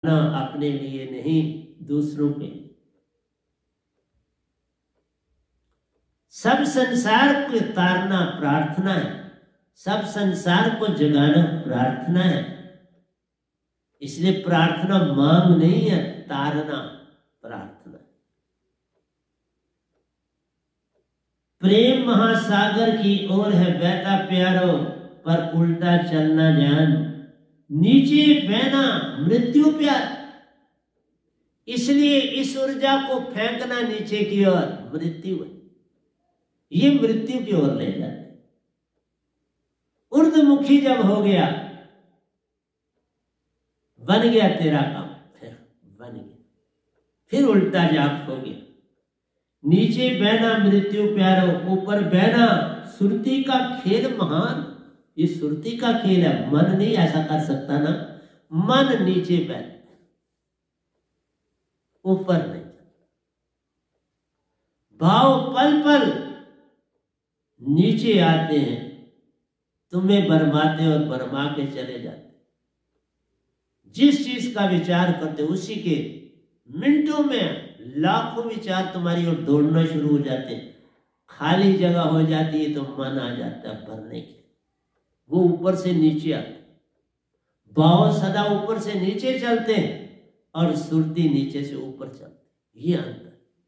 अपने लिए नहीं, दूसरों के। सब संसार को तारना प्रार्थना है, सब संसार को जगाना प्रार्थना है। इसलिए प्रार्थना मांग नहीं है, तारना प्रार्थना। प्रेम महासागर की ओर है बहता प्यारो, पर उल्टा चलना जान, नीचे बहना मृत्यु प्यार। इसलिए इस ऊर्जा को फेंकना नीचे की ओर मृत्यु है, ये मृत्यु की ओर ले जाते। ऊर्ध्वमुखी जब हो गया, बन गया तेरा काम, फिर बन गया, फिर उल्टा जाप हो गया। नीचे बहना मृत्यु प्यारो, ऊपर बहना सुरती का खेल महान। ये सुरती का खेल है, मन नहीं ऐसा कर सकता ना। मन नीचे बहता, ऊपर नहीं। भाव पल पल नीचे आते हैं, तुम्हें बरमाते और बरमा के चले जाते। जिस चीज का विचार करते उसी के मिनटों में लाखों विचार तुम्हारी ओर दौड़ना शुरू हो जाते हैं। खाली जगह हो जाती है तो मन आ जाता है भरने के, वो ऊपर से नीचे आते। भाव सदा ऊपर से नीचे चलते हैं और सुरती नीचे से ऊपर चलती, ये अंतर।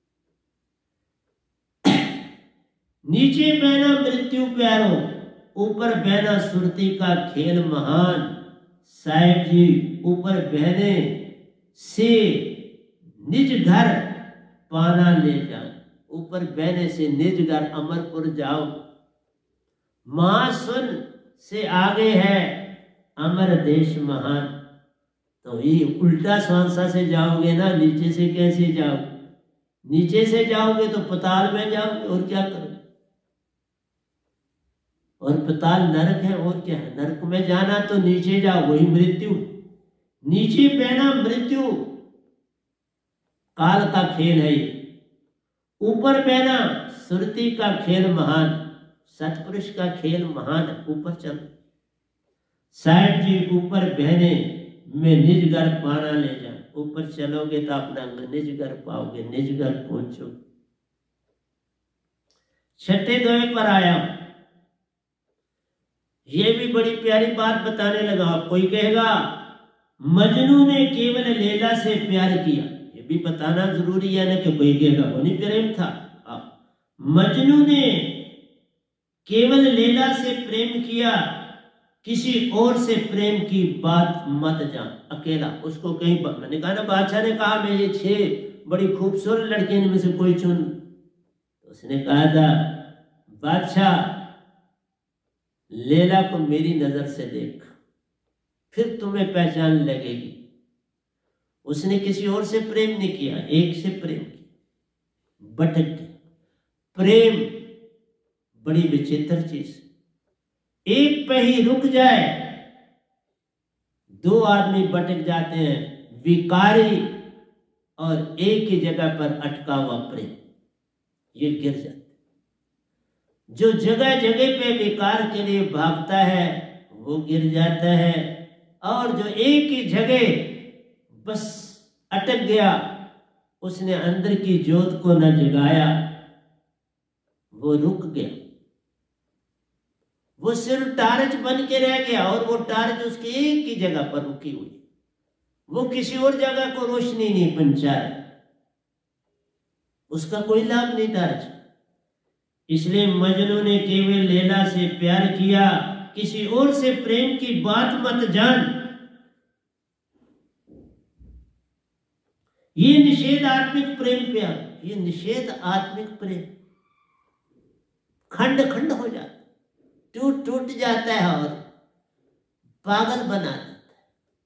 नीचे बहना मृत्यु प्यारो, ऊपर बहना सुरती का खेल महान। साहेब जी ऊपर बहने से निज घर पाना ले जाए, ऊपर बहने से निज घर अमरपुर जाओ। महासुन से आगे है अमर देश महान। तो ये उल्टा स्वांसा से जाओगे ना, नीचे से कैसे जाओगे? नीचे से जाओगे तो पताल में जाओगे, और क्या करोगे? और पताल नरक है, और क्या है? नरक में जाना तो नीचे जाओ, वही मृत्यु। नीचे बहना मृत्यु काल का खेल है ये, ऊपर बहना सुरती का खेल महान। सतपुरुष का खेल महान है, ऊपर चलो। साहेब जी ऊपर बहने में निज घर पाना ले जाए, ऊपर चलोगे तो अपना निज घर पाओगे, निज घर पहुंचोगे। छठे दोहे पर आया, ये भी बड़ी प्यारी बात बताने लगा। कोई कहेगा मजनू ने केवल लैला से प्यार किया, ये भी बताना जरूरी है ना, कि कोई कहेगा वो नहीं प्रेम था। मजनू ने केवल लैला से प्रेम किया, किसी और से प्रेम की बात मत जान। अकेला उसको कहीं, मैंने कहा ना, बादशाह ने कहा मैं ये 6 बड़ी खूबसूरत लड़कियों में से कोई चुन। तो उसने कहा था बादशाह लैला को मेरी नजर से देख, फिर तुम्हें पहचान लगेगी। उसने किसी और से प्रेम नहीं किया, एक से प्रेम किया, भटक गया। प्रेम बड़ी विचित्र चीज, एक पे ही रुक जाए, 2 आदमी भटक जाते हैं, विकारी और एक ही जगह पर अटका हुआ प्रेम, ये गिर जाते। जो जगह जगह पे विकार के लिए भागता है वो गिर जाता है, और जो एक ही जगह बस अटक गया, उसने अंदर की ज्योत को न जगाया, वो रुक गया। वो सिर्फ टार्च बन के रह गया, और वो टार्च उसकी एक ही जगह पर रुकी हुई, वो किसी और जगह को रोशनी नहीं पहुंचा रहा, उसका कोई लाभ नहीं टार्च। इसलिए मजनू ने केवल लैला से प्यार किया, किसी और से प्रेम की बात मत जान। ये निषेध आत्मिक प्रेम प्यार, ये निषेध आत्मिक प्रेम खंड खंड हो जाता, टूट टूट जाता है और पागल बना देता है।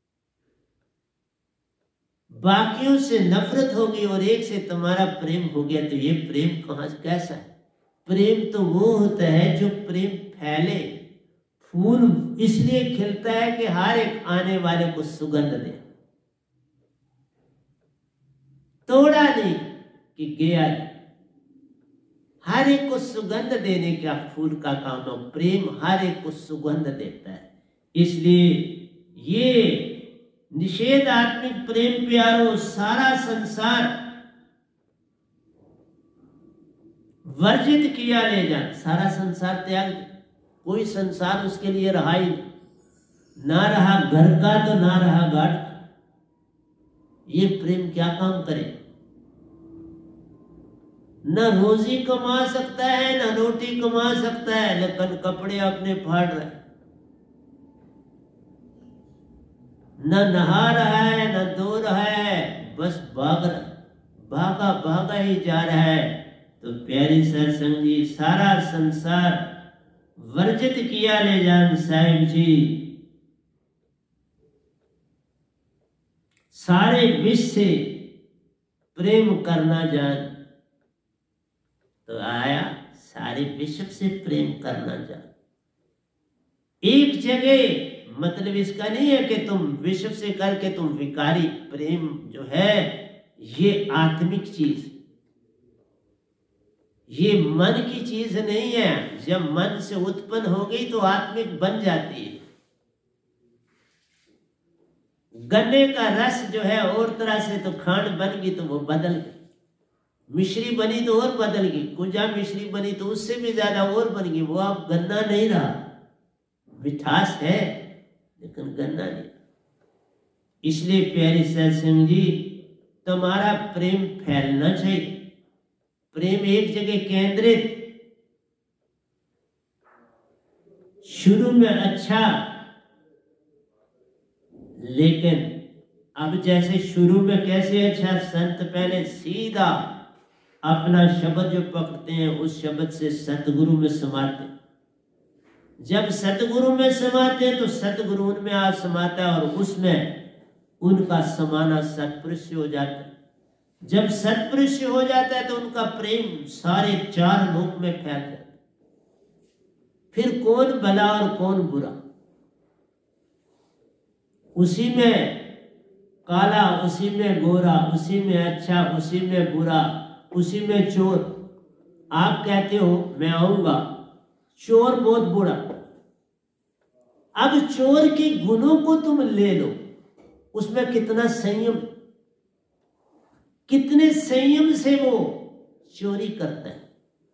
बाकियों से नफरत होगी और एक से तुम्हारा प्रेम हो गया, तो ये प्रेम कहां से, कैसा है? प्रेम तो वो होता है जो प्रेम फैले। फूल इसलिए खिलता है कि हर एक आने वाले को सुगंध दे, तोड़ा नहीं कि गया नहीं। हर एक को सुगंध देने का फूल का काम हो। प्रेम हर एक को सुगंध देता है। इसलिए ये निषेधात्मिक प्रेम प्यारो सारा संसार वर्जित किया ले जा, सारा संसार त्याग दे। कोई संसार उसके लिए रहा ही नहीं, ना रहा घर का तो ना रहा घाट का। ये प्रेम क्या काम करे? न रोजी कमा सकता है, न रोटी कमा सकता है, लेकिन कपड़े अपने फाड़ रहा है, न नहा रहा है, न धो रहा है, बस भाग रहा, भागा भागा ही जा रहा है। तो प्यारी सत्संग जी, सारा संसार वर्जित किया ले जान साहिब जी, सारे विश्व से प्रेम करना जान। तो आया सारे विश्व से प्रेम करना जान। एक जगह मतलब इसका नहीं है कि तुम विश्व से करके तुम विकारी। प्रेम जो है ये आत्मिक चीज, ये मन की चीज नहीं है। जब मन से उत्पन्न हो गई तो आत्मिक बन जाती है। गन्ने का रस जो है और तरह से तो खांड बन गई तो वो बदल गई, मिश्री बनी तो और बदल गई, कुंजा मिश्री बनी तो उससे भी ज्यादा और बन गई। वो अब गन्ना नहीं रहा, मिठास है लेकिन गन्ना नहीं। इसलिए प्यारी सत्संग जी, तुम्हारा प्रेम फैलना चाहिए। प्रेम एक जगह केंद्रित, शुरू में अच्छा, लेकिन अब जैसे शुरू में कैसे अच्छा, संत पहले सीधा अपना शब्द जो पकड़ते हैं उस शब्द से सतगुरु में समाते। जब सतगुरु में समाते हैं तो सतगुरु उनमें आ समाता है और उसमें उनका समाना सतपुरुष से हो जाता है। जब सतपुरुष से हो जाता है तो उनका प्रेम सारे चार लोक में फैल जाता है। फिर कौन भला और कौन बुरा, उसी में काला, उसी में गोरा, उसी में अच्छा, उसी में बुरा, उसी में चोर। आप कहते हो मैं आऊंगा, चोर बहुत बुरा। अब चोर के गुणों को तुम ले लो, उसमें कितना संयम, कितने संयम से वो चोरी करता है।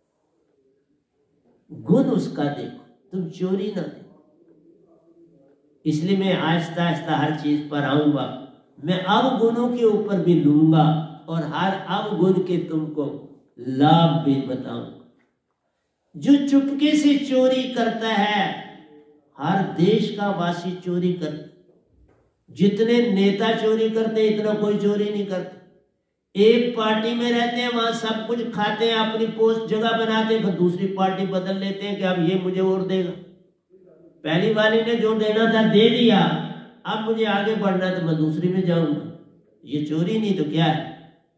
गुण उसका देखो, तुम चोरी ना देखो। इसलिए मैं आहिस्ता आहिस्ता हर चीज पर आऊंगा। मैं अवगुणों के ऊपर भी लूंगा और हर अवगुण के तुमको लाभ भी बताऊंगा। जो चुपके से चोरी करता है, हर देश का वासी चोरी करता। जितने नेता चोरी करते इतना कोई चोरी नहीं करता। एक पार्टी में रहते हैं, वहां सब कुछ खाते हैं, अपनी पोस्ट जगह बनाते हैं, फिर दूसरी पार्टी बदल लेते हैं कि अब ये मुझे और देगा। पहली वाले ने जो देना था दे दिया, अब मुझे आगे बढ़ना तो मैं दूसरी में जाऊंगा। ये चोरी नहीं तो क्या है?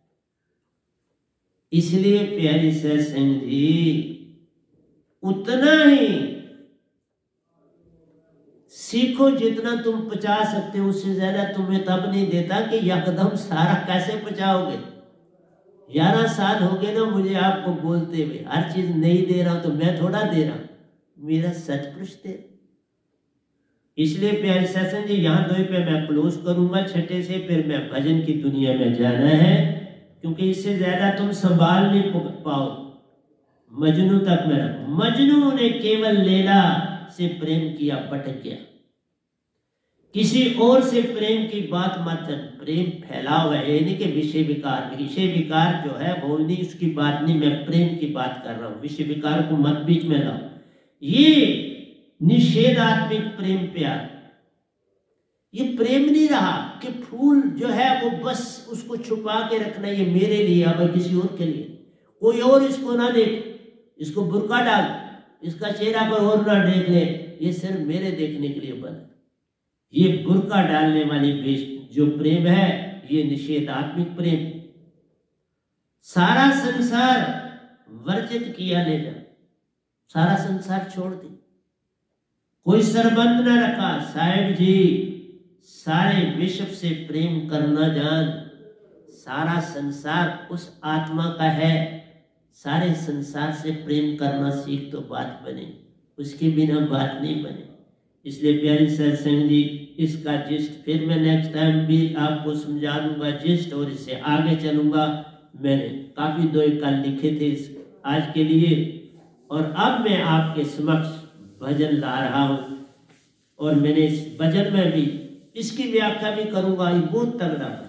इसलिए प्यारी सत्संग जी, उतना ही सीखो जितना तुम पचा सकते हो, उससे ज्यादा तुम्हें तब नहीं देता कि यकदम सारा कैसे पचाओगे। 11 साल हो गए ना मुझे आपको बोलते हुए, हर चीज नहीं दे रहा हूं तो मैं थोड़ा दे रहा हूं, मेरा सतपुरुष दे। इसलिए प्यारे सत्संग जी, यहाँ 2 पे मैं क्लोज करूंगा, 6 से फिर मैं भजन की दुनिया में जाना है, क्योंकि इससे ज्यादा तुम संभाल नहीं पाओ। मजनू तक में रखो। मजनू ने केवल लैला से प्रेम किया, भटक गया। किसी और से प्रेम की बात मत कर। प्रेम फैला हुआ है, यानी कि विषय विकार, विषय विकार जो है वो नहीं, उसकी बात नहीं, मैं प्रेम की बात कर रहा हूं। विषय विकार को मत बीच में लाओ। ये निषेधात्मिक प्रेम प्यार, ये प्रेम नहीं रहा कि फूल जो है वो बस उसको छुपा के रखना, ये मेरे लिए अब किसी और के लिए, कोई और इसको ना देख, इसको बुर्का डाल, इसका चेहरा कोई और ना देख ले, ये सिर्फ मेरे देखने के लिए बना। ये बुर्का डालने वाली जो प्रेम है ये निषेधात्मिक प्रेम। सारा संसार वर्जित किया ले जा, सारा संसार छोड़ दे, कोई संबंध न रखा। साहिब जी, सारे विश्व से प्रेम करना जान। सारा संसार उस आत्मा का है, सारे संसार से प्रेम करना सीख तो बात बने, उसके बिना बात नहीं बने। इसलिए प्यारी सत्संग जी, इसका जिस्ट फिर मैं नेक्स्ट टाइम भी आपको समझा दूंगा जिस्ट, और इससे आगे चलूंगा। मैंने काफ़ी 2 एक काल लिखे थे इस आज के लिए, और अब मैं आपके समक्ष भजन ला रहा हूँ, और मैंने इस भजन में भी इसकी व्याख्या भी करूंगा। ये बहुत तगड़ा भजन,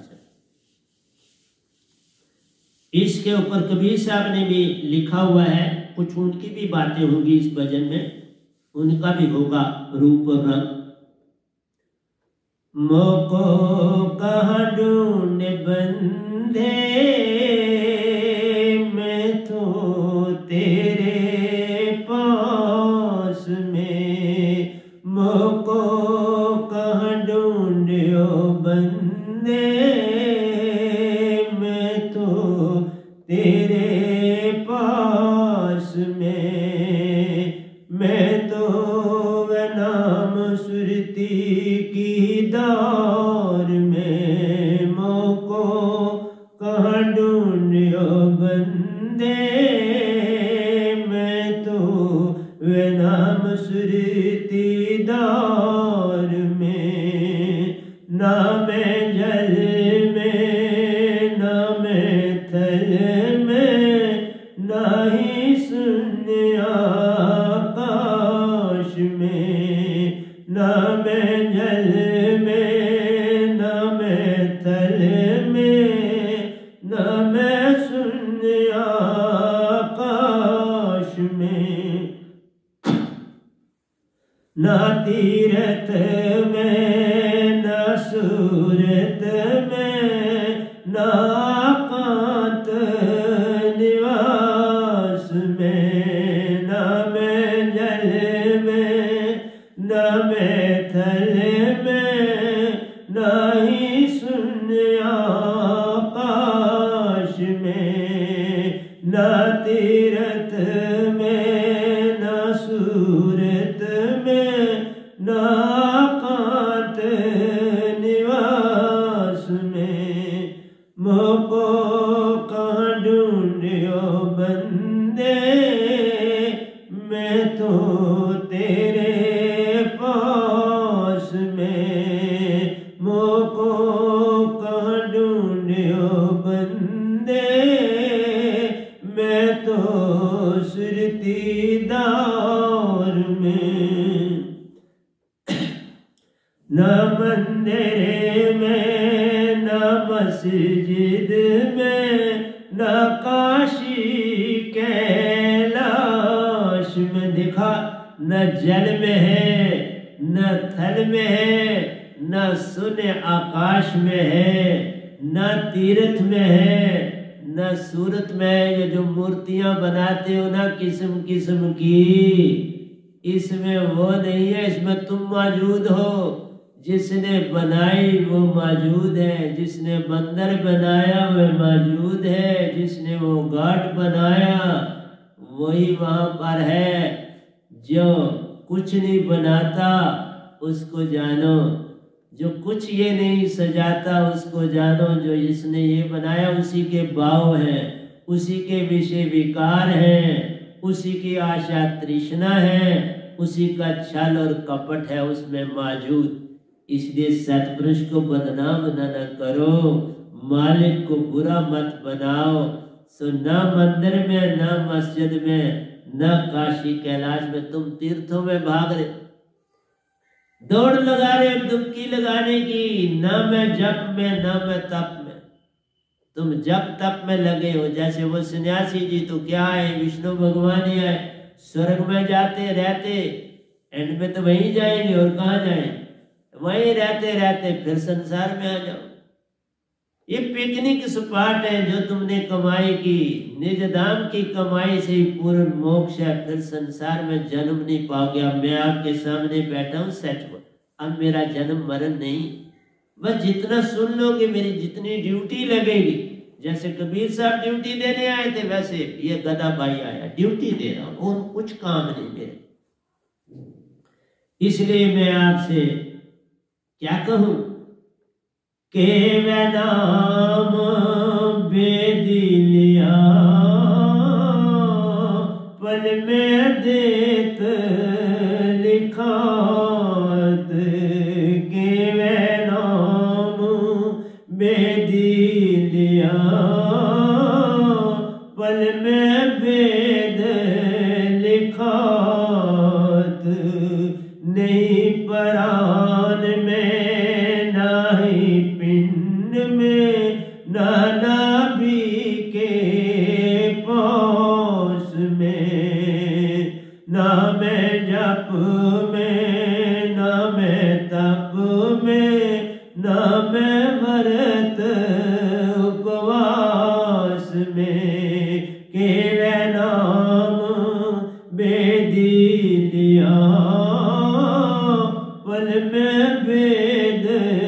इसके ऊपर कबीर साहब ने भी लिखा हुआ है, कुछ उनकी भी बातें होंगी इस भजन में, उनका भी होगा रूप और रंग। मोको कहाँ ढूंढ बंधे, मैं तो तेरे पास में, मोको कहाँ ढूंढो बंदे, मैं तो तेरे पास में, मैं तो वह नाम सुरती की दौर में, मोको कहाँ ढूंढो बंदे, मैं तो वह नाम सुरती दौर में, ना मैं जल में ना मैं थल में, ना ही शून्य आकाश में, ना मैं जल में ना मैं थल में, ना मैं शून्य आकाश में, ना तीरथ में ना सूरत में, ना कांत निवास में, ना मैं जल में ना मैं थल में, ना ही शून्य आकाश में, ना तीरथ में ना सूरत में, ना कांत निवास में, मोको कहाँ ढूंढो बंदे, मैं तो तेरे पास में, मोको कहाँ ढूंढो बंदे, मैं तो सुरती दौर में, न मंदिर में न मस्जिद में, न काशी कैलाश में, देखा न जल में है न थल में है, न शून्य आकाश में है, न तीर्थ में है न सूरत में है। ये जो मूर्तियां बनाते हो ना किस्म किस्म की, इसमें वो नहीं है, इसमें तुम मौजूद हो। जिसने बनाई वो मौजूद है, जिसने बंदर बनाया वह मौजूद है, जिसने वो घाट बनाया वही वहाँ पर है। जो कुछ नहीं बनाता उसको जानो, जो कुछ ये नहीं सजाता उसको जानो, जो इसने ये बनाया उसी के भाव हैं, उसी के विषय विकार हैं, उसी की आशा तृष्णा है, उसी का छल और कपट है उसमें मौजूद। इसलिए सतपुरुष को बदनाम न करो, मालिक को बुरा मत बनाओ। सो न मंदिर में न मस्जिद में न काशी कैलाश में तुम तीर्थों में भाग रहे, दौड़ लगा रहे डुबकी लगाने की, न मैं जप में न मैं तप में। तुम जप तप में लगे हो, जैसे वो सन्यासी जी तो क्या है, विष्णु भगवान ही है, स्वर्ग में जाते रहते, एंड में तो वहीं जाएंगे और कहाँ जाएंगे, वहीं रहते रहते फिर संसार में आ जाओ। ये पिकनिक स्पॉट है जो तुमने कमाई की, निज धाम की कमाई से ही पूर्ण मोक्ष है, फिर संसार में जन्म नहीं पाओगे। अब मैं आपके सामने बैठा हूँ सच में, अब मेरा जन्म मरण नहीं, बस जितना सुन लोगे मेरी जितनी ड्यूटी लगेगी। जैसे कबीर साहब ड्यूटी देने आए थे, वैसे ये गधा भाई आया ड्यूटी दे रहा हूँ, और कुछ काम नहीं मेरे। इसलिए मैं आपसे क्या कहूं के वह नाम बेदी लिया, पल में देत लिखात के लिया पल में वेद लिखात नहीं प्राण में नाही पिंड में ना नाभि के पास में ना मैं जप में ना मैं तप में ना मैं व्रत उपवास में केवल नाम वेदी लिया पल में वेद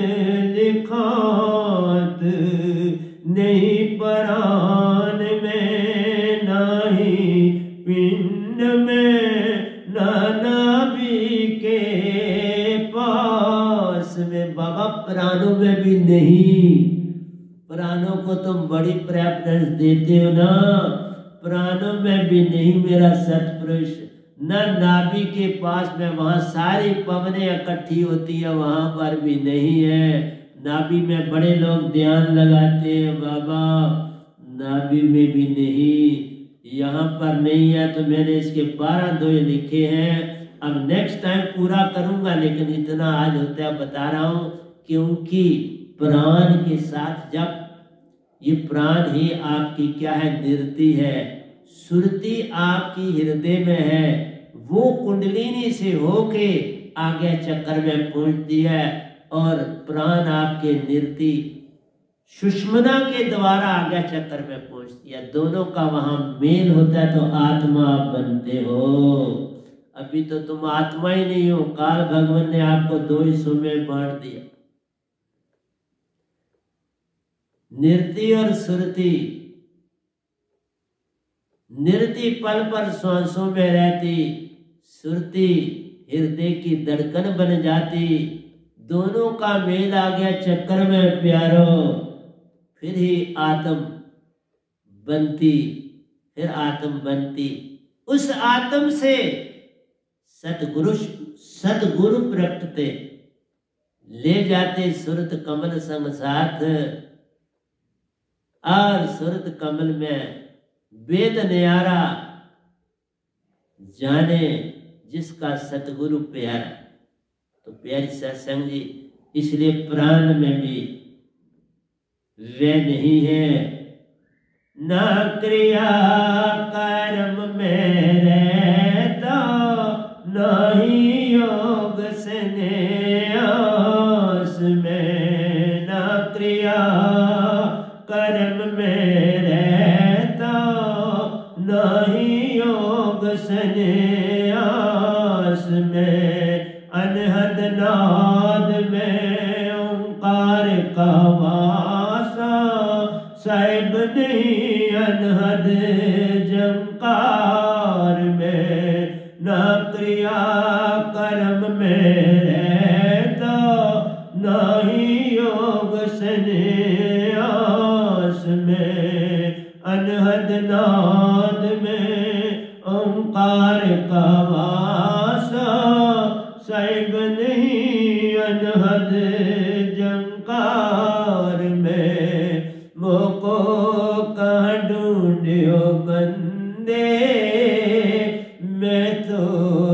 लिखात नहीं प्राण में नाही पिंड में ना नाभि के पास में। बाबा प्राणों में भी नहीं, प्राणों को तुम बड़ी प्रेफरेंस देते हो ना, प्राणों में भी नहीं मेरा सतपुरुष, न नाभि के पास में, वहां सारी पवनें इकट्ठी होती है वहां पर भी नहीं है। नाभि में बड़े लोग ध्यान लगाते हैं बाबा, नाभि में भी नहीं, यहाँ पर नहीं है। तो मैंने इसके 12 दोहे लिखे हैं, अब नेक्स्ट टाइम पूरा करूंगा, लेकिन इतना आज होता है बता रहा हूं, क्योंकि प्राण के साथ जब ये प्राण ही आपकी क्या है, निर्ति है, सुरति आपकी हृदय में है, वो कुंडलिनी से होके आगे चक्कर में पहुंचती है और प्राण आपके निर्ति सुषमना के द्वारा आगे चक्कर में पहुंचती है। दोनों का वहां मेल होता है तो आत्मा आप बनते हो। अभी तो तुम आत्मा ही नहीं हो, काल भगवान ने आपको 2 हिस्सों में बांट दिया, निर्ति और सुरति। निर्ति पल पर श्वासों में रहती, सुरति हृदय की धड़कन बन जाती, दोनों का मेल आ गया चक्कर में प्यारो, फिर ही आत्म बनती, फिर आत्म बनती। उस आत्म से सतगुरु प्रकटते, ले जाते सुरत कमल संग साथ, और सुरत कमल में वेद न्यारा जाने जिसका सतगुरु प्यारा। तो प्यारी सत्संग जी, इसलिए प्राण में भी वे नहीं है, ना क्रिया कर्म में रहता, ना ही योग संन्यास में, ना क्रिया कर्म में रहता, ना ही योग संन्यास में, अनहद नाद में ओंकार का वासा, साहिब नहीं अनहद जंकार में, ना क्रिया कर्म में रहता, ना ही योग संन्यास में, अनहद नाद में ओंकार का वासा, साहिब नहीं अनहद जंकार में। मोको कहाँ ढूंढियो बंदे, मैं तो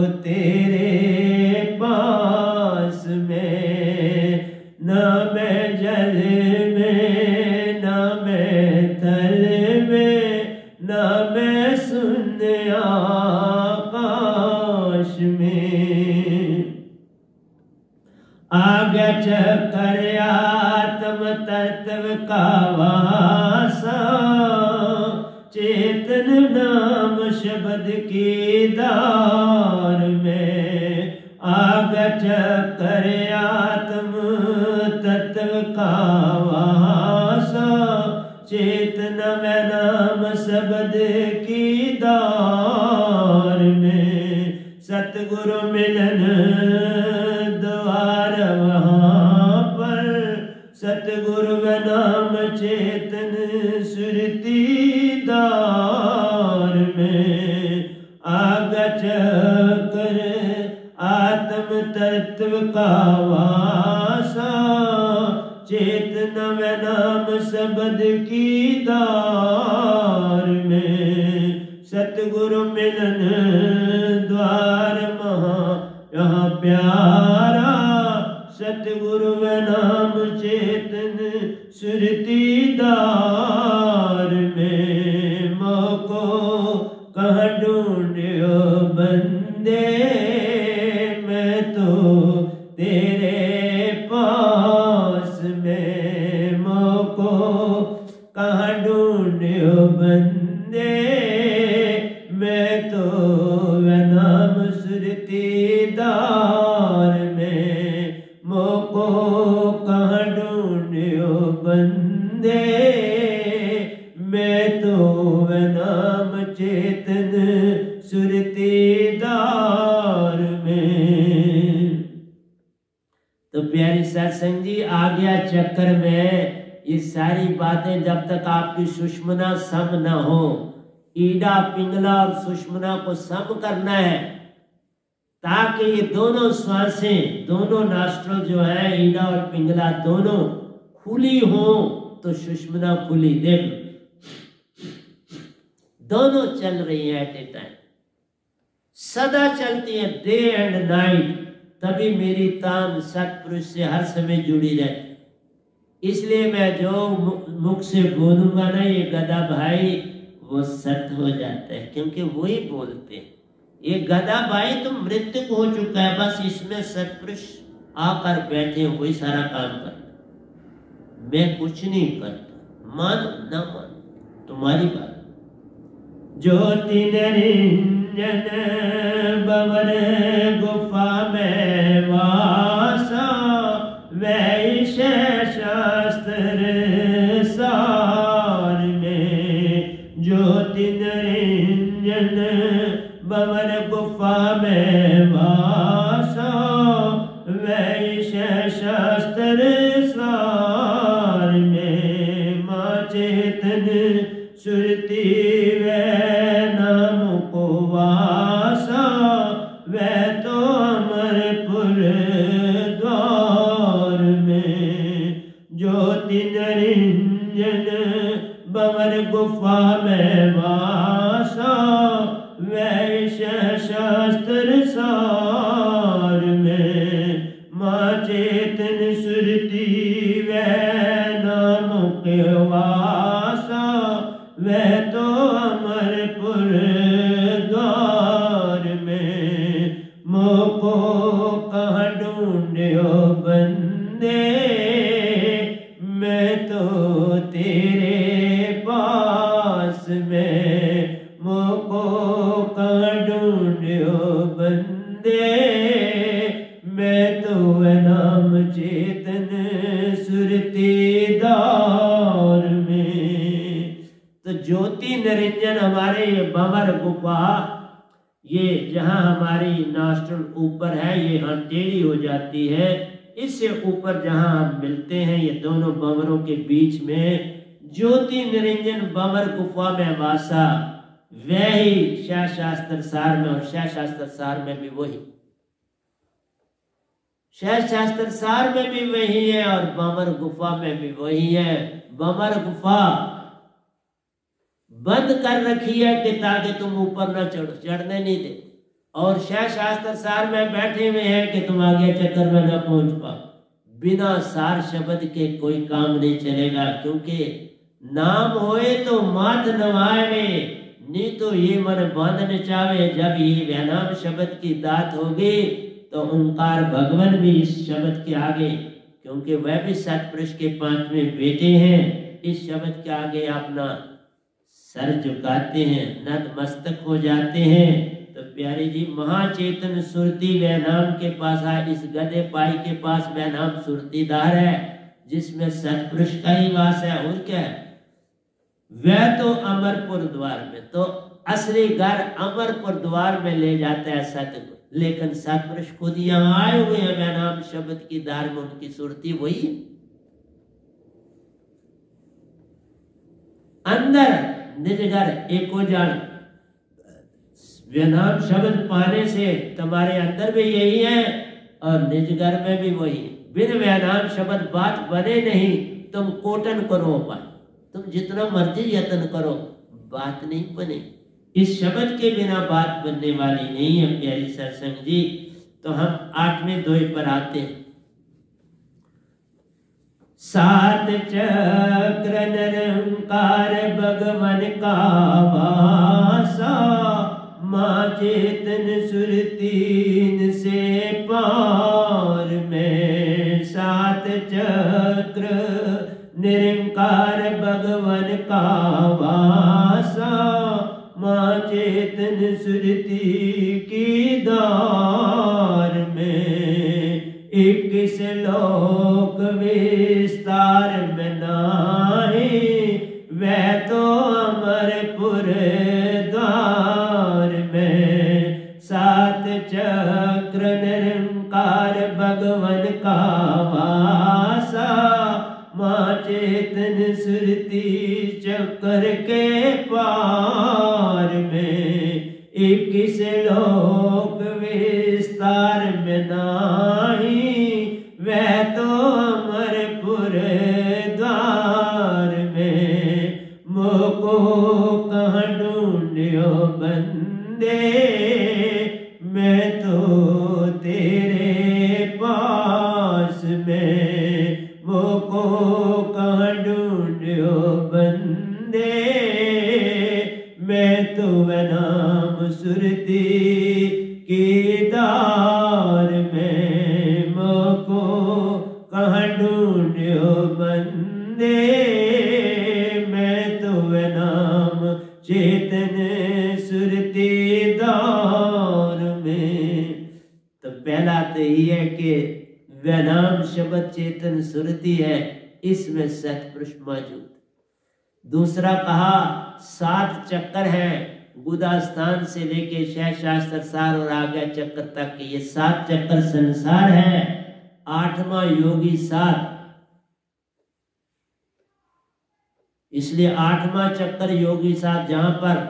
तेरे पास में, ना मैं जल में, ना मैं थल में, ना मैं शून्य आकाश में। आगे चक्कर आत्म तत्व का वासा, चेतन नाम शब्द की दार में। आगे चक्कर आत्म तत्व का वासा, चेतन में नाम शब्द की दार में। सतगुरु मिलन द्वार वहाँ पर, सतगुरु नाम चेतन सुरती दार में। आगे चक्कर आत्म तत्व का वासा, चेतन में नाम शब्द की दार में, सतगुरु मिलन द्वार महा यहाँ प्यारा, सतगुरु व नाम चेतन सुरती दार में, मोको कहाँ ढूंढो बंदे, मैं तो तेरे पास में, मोको कहाँ ढूंढो बंदे, मैं तो नाम सुरती दार में, मोको कहाँ ढूंढो बंदे, मैं तो नाम चेतन सुरती दार में। तो प्यारी सत्संग जी, आ गया चक्कर में ये सारी बातें जब तक आपकी सुषमना सम न हो, ईड़ा पिंगला और सुषमना को सम करना है, ताकि ये दोनों श्वासें, दोनों नॉस्ट्रल जो है, ईड़ा और पिंगला दोनों खुली हो तो सुषमना खुली। देख दोनों चल रही है एट ए टाइम, सदा चलती है, डे एंड नाइट, तभी मेरी तान सतपुरुष से हर समय जुड़ी रहती। इसलिए मैं जो मुख से बोलूंगा ना ये गधा भाई, वो सत्य हो जाता है, क्योंकि वही बोलते हैं। ये गधा भाई तो मृत्यु हो चुका है, बस इसमें सतपुरुष आकर बैठे, वही सारा काम करता, मैं कुछ नहीं करता, मान ना मान तुम्हारी बात। ज्योति निरंजन बवर गुफा में वासा, वैश शास्त्र सार में, ज्योति निरंजन बवर गुफा में वासा, वैश शास्त्र सार में, माँ चेतन सुरती वे नाम को वासा, वे तो अमरपुर द्वार में, ज्योति निरंजन बवर गुफा में वासा, वैश शास्त्र सार में, माँ चेतन सुरती वे नाम के वासा, वह तो अमरपुर द्वार में, मोको कहाँ ढूंढो बंदे, मैं तो तेरे पास में, मोको कहाँ ढूंढो बंदे, मैं तो नाम चेतन सुरती दार में। तो ज्योति निरंजन हमारे ये बवर गुफा, ये जहाँ हमारी नॉस्ट्रल ऊपर है, ये यहाँ टेढ़ी हो जाती है, इससे ऊपर जहाँ हम मिलते हैं ये दोनों बवरों के बीच में, ज्योति निरंजन बवर गुफा में वासा, वही शह शास्त्र सार में, और शह शास्त्र सार में भी वही, शह शास्त्र सार में भी वही है और बवर गुफा में भी वही है। बवर गुफा बंद कर रखी है कि ताकि तुम ऊपर न चढ़ो, चढ़ने नहीं दे, और शह शास्त्र सार में बैठे हुए हैं कि तुम आगे चक्कर में न पहुंच पाओ। बिना सार शब्द के कोई काम नहीं चलेगा, क्योंकि नाम होए तो मात नवावे, नहीं तो ये मन बांधने चाहे। जब ये व्यानाम शब्द की दात होगी तो ओंकार भगवान भी इस शब्द के आगे, क्योंकि वह भी सतपुरुष के पांचवें बेटे हैं, इस शब्द के आगे अपना सर झुकाते हैं, नत मस्तक हो जाते हैं। तो प्यारे जी, महाचेतन सुरती वैनाम के पास है, इस गधे पाई के पास वैनाम सुरतीदार है, जिसमें सतपुरुष का ही वास है। और क्या है? वह तो अमरपुर द्वार में, तो असली घर अमरपुर द्वार में ले जाता है सतगुरु, लेकिन सतपुरुष खुद यहाँ आए हुए हैं वैनाम शब्द की दार में, उनकी सुरती वही है। अंदर निज घर एको जान, वैनाम शब्द पाने से तुम्हारे अंदर भी यही है और निज घर में भी वही है। बिन वैनाम शब्द बात बने नहीं, तुम कोटन को रो पाए। तुम जितना मर्जी यत्न करो बात नहीं बने। इस शब्द के बिना बात बनने वाली नहीं है प्यारी सत्संग जी। तो हम 8वें दोहे पर आते हैं। सात चक्र निरंकार भगवन का वासा, माँ चेतन सुरतीन से पार में। सात चक्र निरंकार भगवन का वासा, माँ चेतन सुरती की दार में। 21 लोक विस्तार में नाहि, वह तो अमरपुर द्वार में। सात चक्र निरंकार भगवन का वासा, माँ चेतन सुरती चक्र के पार में। 21 लोक विस्तार में नाहि, वह तो अमरपुर द्वार में। मोको कहाँ ढूंढियो बंदे, मैं तो तेरे पास में। मोको कहाँ ढूंढियो बंदे, मैं तो नाम सुरती की दार में। मोको कहाँ ढूंढियो बंदे, मैं तो नाम चेतन सुरती दार में। तो पहला तो ये है कि वह नाम शब्द चेतन सुरती है, इसमें सतपुरुष मौजूद। दूसरा कहा 7 चक्कर है, गुदा स्थान से लेके शास्त्र सार और आगे चक्कर तक, ये 7 चक्कर संसार है। 8वां योगी 7, इसलिए 8वां चक्कर योगी 7, जहां पर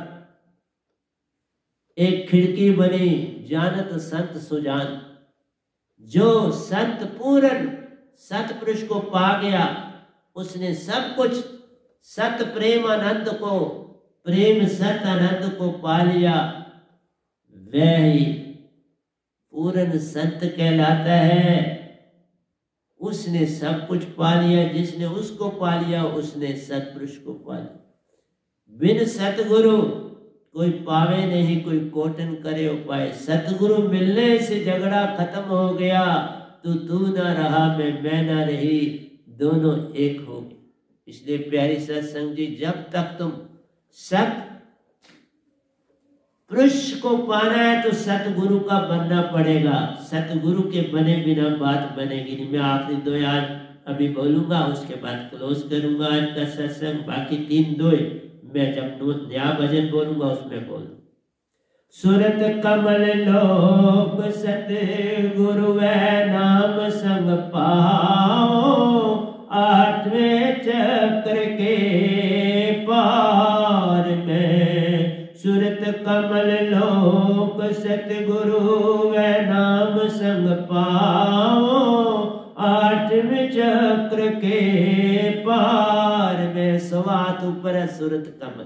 एक खिड़की बनी जानत संत सुजान। जो संत पूर्ण सतपुरुष को पा गया, उसने सब कुछ सत प्रेम आनंद को, प्रेम सत आनंद को पा लिया, वह ही पूर्ण संत कहलाता है। उसने सब कुछ पा लिया, जिसने उसको पा लिया उसने सतपुरुष को पा लिया। बिन सतगुरु कोई पावे नहीं, कोई कोटन करे उपाय। सतगुरु मिलने से झगड़ा खत्म हो गया, तू ना रहा मैं ना रही, दोनों एक हो गए। इसलिए प्यारी सत्संग जी, जब तक तुम सत पुरुष को पाना है तो सतगुरु का बनना पड़ेगा। सतगुरु के बने बिना बात बनेगी नहीं। मैं आखिरी 2 आज अभी बोलूंगा, उसके बाद क्लोज करूंगा आज का सत्संग। बाकी 3 2 मैं जब नया भजन बोलूंगा उसमें बोलूंगा। सुरत कमल लोक सतगुरु वै नाम संग पाओ, 8वें चक्र के पार में। सुरत कमल लोक सतगुरु वै नाम संग पाओ, 8वें चक्र के पार में। स्वात ऊपर सुरत कमल,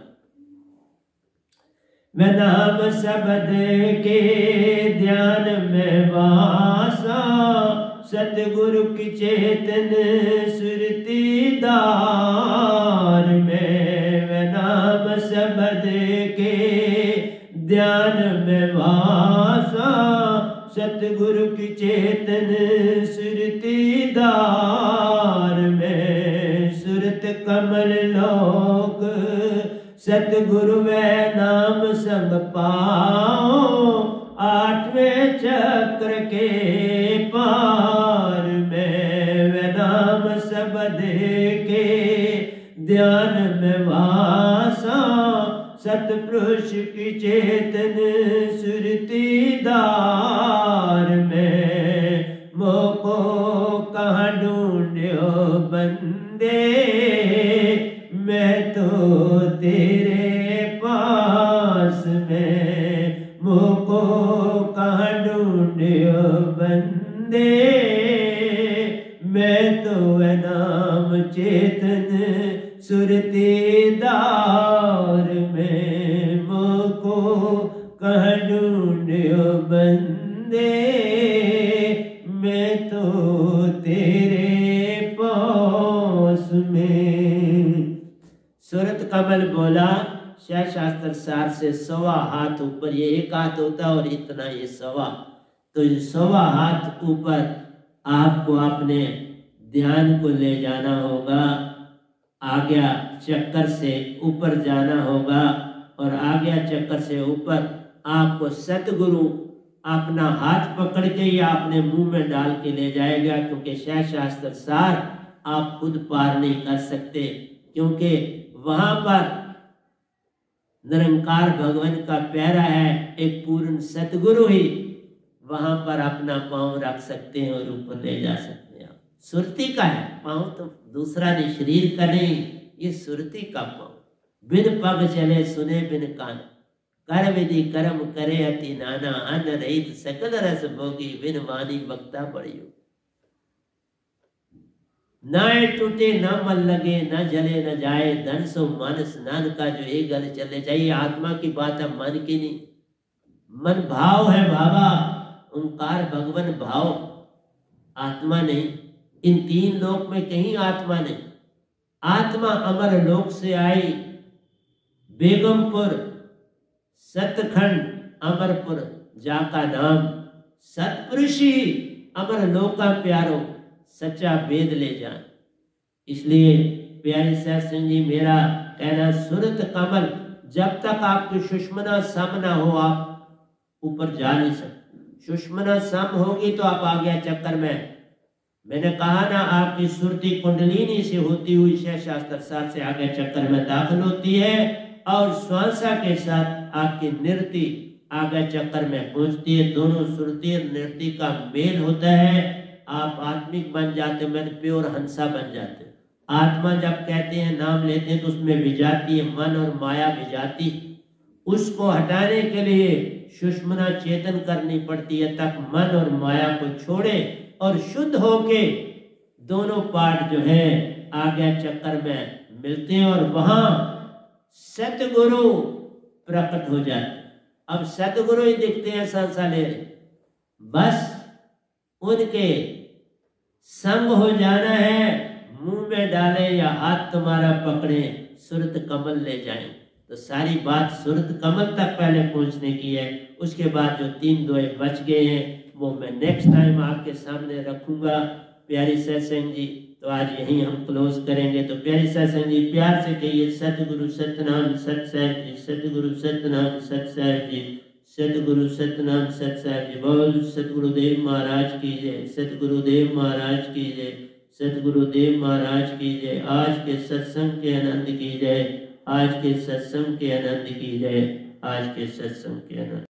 मैं नाम शब्द के ध्यान में वासा, सतगुरु की चेतन सुरती दार में। मैं नाम शब्द के ध्यान में वासा, सतगुरु की चेतन सुरती दार में। सुरत कमल लोक सतगुरु वै नाम संग पाओ, 8वें चक्र के पार में। वै नाम शब्द के ध्यान में वासा, सतपुरुष की चेतन सुरती दार में। मोको कहाँ ढूंढियो बंदे, मैं तो तेरे पास में। मोको कहाँ ढूंढियो बंदे, मैं तो नाम चेतन सुरती दीदार में मोको कह ढूंढो बंदे, मैं तो तेरे पास में। सूरत कमल बोला शाह शास्त्र सार से 1.25 हाथ ऊपर, ये 1 हाथ होता और इतना ये 1.25, तो 1.25 हाथ ऊपर आपको अपने ध्यान को ले जाना होगा। आज्ञा चक्कर से ऊपर जाना होगा और आज्ञा चक्कर से ऊपर आपको सतगुरु अपना हाथ पकड़ के या अपने मुंह में डाल के ले जाएगा, क्योंकि शाह शास्त्र सार आप खुद पार नहीं कर सकते, क्योंकि वहां पर निरंकार भगवान का प्यारा है, एक पूर्ण सतगुरु ही वहां पर अपना पांव रख सकते हैं और ऊपर ले जा सकते हैं। सुरती का है पांव, तो दूसरा नहीं, शरीर का नहीं, ये सुरती का पांव। बिन पग चले सुने बिन कान, कर विधि कर्म करे अति नाना, अन्न रहित सकल रस भोगी, बिन वाणी वक्ता पड़ियो। नाए टूटे न मन लगे, न जले न जाए, धन सो मानस नान का, जो एक गल चले जाइए। आत्मा की बात है, मन की नहीं। मन भाव है बाबा, ओंकार भगवान भाव, आत्मा नहीं। इन 3 लोक में कहीं आत्मा नहीं। आत्मा अमर लोक से आई, बेगमपुर सतखंड अमरपुर जाका नाम, सतपुरुषी अमर लोका प्यारो, सच्चा वेद ले जान। इसलिए प्यारे साहब सिंह जी, मेरा कहना सूरत कमल, जब तक आपकी सुषमना सम ना हो आप ऊपर जा नहीं सकते। सुषमना सम होगी तो आप आ गया चक्कर में। मैंने कहा ना, आपकी सुरती कुंडलिनी से होती हुई शाह शास्त्र साथ से आगे चक्कर में दाखिल होती है और श्वासा के साथ आपकी नृत्य आगे चक्कर में पहुंचती है। दोनों सुरती और नृत्य का मेल होता है, आप आत्मिक बन जाते, मैंने प्योर हंसा बन जाते। आत्मा जब कहते हैं, नाम लेते हैं, तो उसमें विजाती है, मन और माया विजाती। उसको हटाने के लिए सुषमना चेतन करनी पड़ती है, तक मन और माया को छोड़े और शुद्ध होके दोनों पार्ट जो है आगे चक्कर में मिलते हैं और वहां सतगुरु प्रकट हो जाते। अब सतगुरु ही दिखते हैं सांसा ले रहे, बस उनके संग हो जाना है। मुंह में डाले या हाथ तुम्हारा पकड़े, सूरत कमल ले जाएं। तो सारी बात सूरत कमल तक पहले पहुंचने की है। उसके बाद जो 3 दोए बच गए हैं वो मैं नेक्स्ट टाइम आपके सामने रखूंगा। प्यारी सत्संग जी, तो आज यहीं हम क्लोज करेंगे। तो प्यारी सत्संग जी, प्यार से कहिए सतगुरु सतनाम सत साहिब जी, सतगुरु सतनाम सत साहिब जी, सतगुरु सतनाम सत साहिब जी। बोल सतगुरुदेव महाराज की जय, सतगुरुदेव महाराज की जय, सतगुरुदेव महाराज की जय। आज के सत्संग के आनंद की जय, आज के सत्संग के आनंद की जय, आज के सत्संग के आनंद।